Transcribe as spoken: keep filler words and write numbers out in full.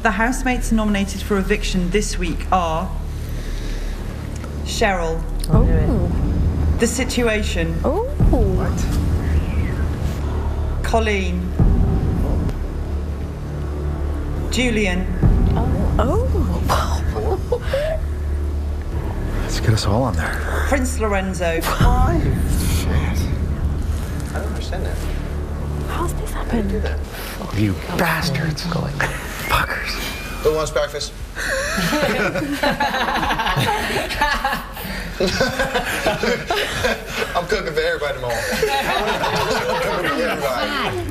The housemates nominated for eviction this week are Cheryl. Oh. The Situation. Oh. What? Coleen. Julian. Oh. Let's get us all on there. Prince Lorenzo. Why? Shit. I don't understand that. How's this How do you do happen? that? Oh, you bastards. Fuckers. Who wants breakfast? I'm cooking for everybody tomorrow. I'm cooking for everybody.